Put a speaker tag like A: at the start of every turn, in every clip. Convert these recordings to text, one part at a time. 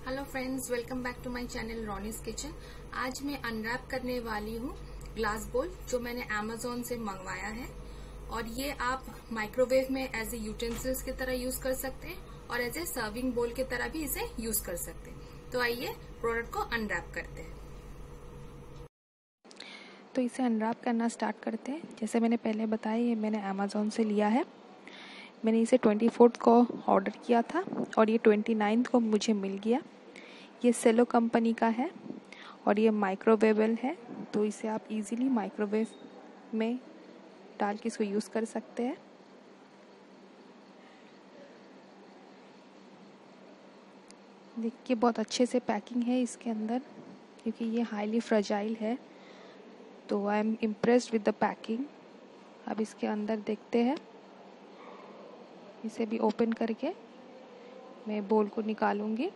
A: Hello friends, welcome back to my channel Ronnie's kitchen. आज मैं unwrap करने वाली हूँ ग्लास बोल, जो मैंने अमेजोन से मंगवाया है। और ये आप माइक्रोवेव में एज ए यूटेंसिल्स की तरह यूज कर सकते हैं और एज ए सर्विंग बोल की तरह भी इसे यूज कर सकते हैं। तो आइए प्रोडक्ट को अनरैप करते हैं।
B: तो इसे अनरैप करना स्टार्ट करते हैं। जैसे मैंने पहले बताया, ये मैंने अमेजोन से लिया है। मैंने इसे 24 को ऑर्डर किया था और ये 29 को मुझे मिल गया। ये सेलो कंपनी का है और ये माइक्रोवेबल है, तो इसे आप इजीली माइक्रोवेव में डाल के इसको यूज़ कर सकते हैं। देखिए, बहुत अच्छे से पैकिंग है इसके अंदर, क्योंकि ये हाईली फ्रेजाइल है। तो I am impressed with the packing. अब इसके अंदर देखते हैं। इसे भी ओपन करके मैं बोल को निकालूंगी।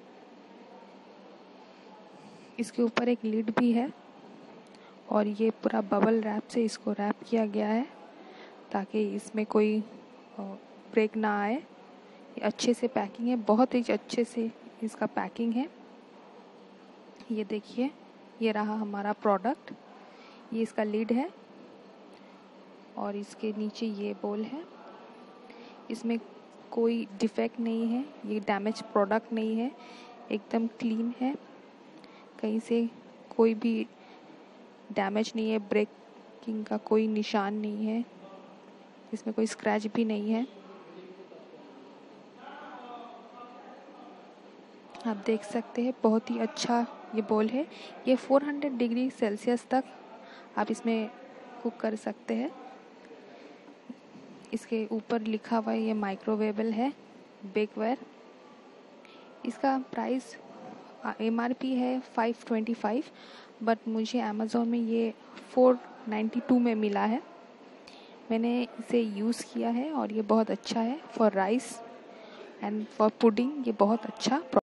B: इसके ऊपर एक लिड भी है और ये पूरा बबल रैप से इसको रैप किया गया है ताकि इसमें कोई ब्रेक ना आए। ये अच्छे से पैकिंग है, बहुत ही अच्छे से इसका पैकिंग है। ये देखिए, ये रहा हमारा प्रोडक्ट। ये इसका लिड है और इसके नीचे ये बोल है। इसमें कोई डिफेक्ट नहीं है, ये डैमेज प्रोडक्ट नहीं है, एकदम क्लीन है। कहीं से कोई भी डैमेज नहीं है, ब्रेकिंग का कोई निशान नहीं है, इसमें कोई स्क्रैच भी नहीं है। आप देख सकते हैं, बहुत ही अच्छा ये बोल है। ये 400 डिग्री सेल्सियस तक आप इसमें कुक कर सकते हैं। इसके ऊपर लिखा हुआ ये माइक्रोवेबल है, बेकवेयर। इसका प्राइस MRP है 525, बट मुझे अमेज़ोन में ये 492 में मिला है। मैंने इसे यूज़ किया है और ये बहुत अच्छा है for rice and for pudding. ये बहुत अच्छा